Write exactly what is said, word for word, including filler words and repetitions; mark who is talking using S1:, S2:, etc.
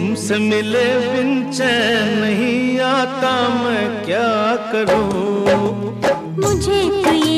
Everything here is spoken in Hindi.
S1: तुमसे मिले बिन चैन नहीं आता, मैं क्या करूं।
S2: मुझे तो